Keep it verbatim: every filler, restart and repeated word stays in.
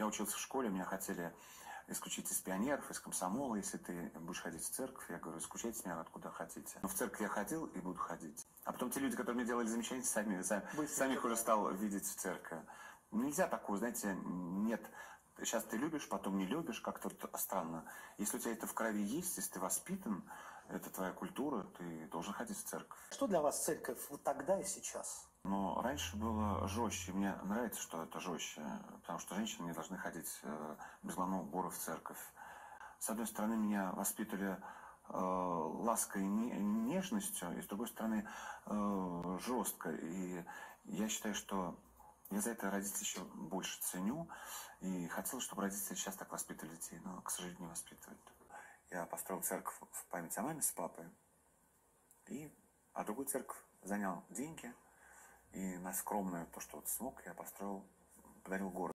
когда учился в школе, меня хотели исключить из пионеров, из комсомола, если ты будешь ходить в церковь. Я говорю, исключайте меня откуда хотите. Но в церковь я ходил и буду ходить. А потом те люди, которые мне делали замечания, сами, сами, сами их уже стал видеть в церкви. Нельзя такого, знаете, нет. Сейчас ты любишь, потом не любишь, как-то странно. Если у тебя это в крови есть, если ты воспитан, это твоя культура, ты должен ходить в церковь. Что для вас церковь вот тогда и сейчас? Но раньше было жестче. Мне нравится, что это жестче, потому что женщины не должны ходить без головного убора в церковь. С одной стороны, меня воспитывали э, лаской и нежностью, и с другой стороны, э, жестко. И я считаю, что я за это родителей еще больше ценю. И хотел, чтобы родители сейчас так воспитывали детей, но, к сожалению, не воспитывают. Я построил церковь в память о маме с папой. И, а другую церковь занял деньги. И на скромное то, что вот смог, я построил, подарил город.